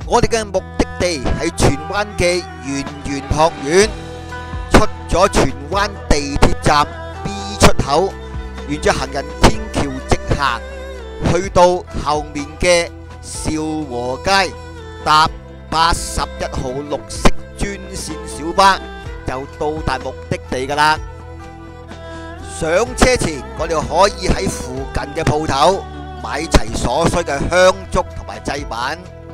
我哋嘅目的地係荃灣嘅圓玄學院，出咗荃灣地鐵站 B 出口，沿着行人天橋直行，去到後面嘅兆和街，搭81號綠色專線小巴就到達目的地㗎喇。上車前，我哋可以喺附近嘅鋪頭買齊所需嘅香燭同埋祭品。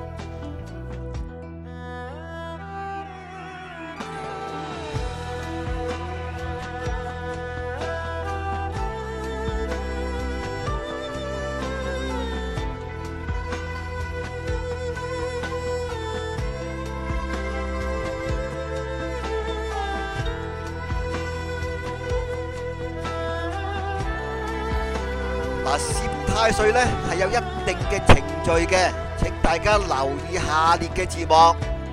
攝太歲呢係有一定嘅程序嘅，請大家留意下列嘅字幕。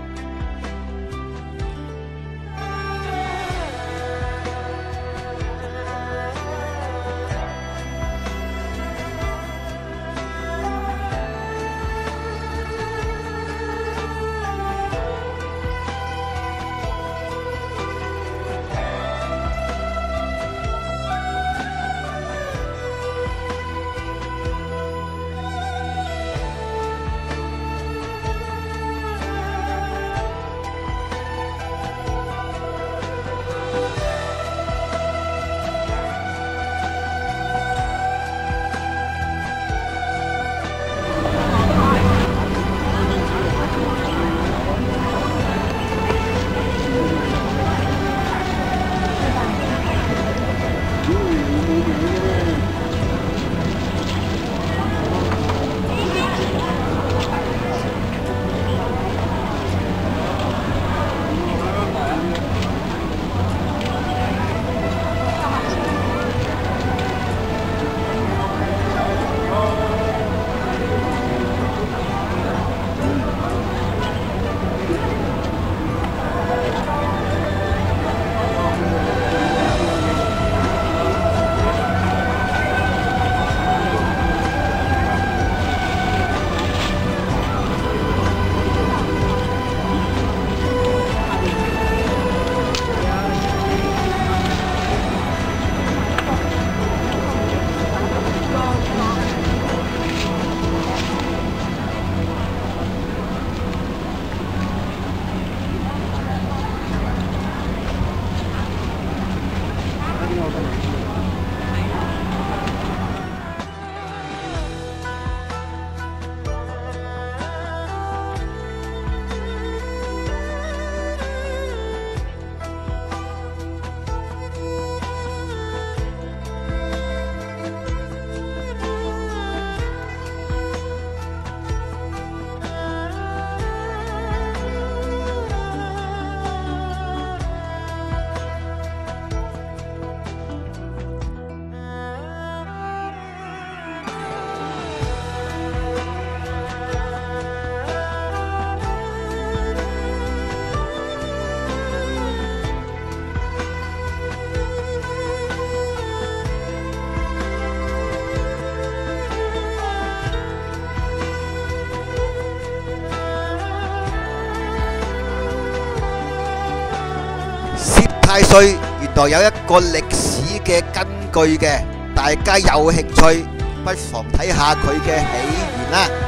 太歲原來有一個歷史嘅根據嘅，大家有興趣不妨睇下佢嘅起源啦。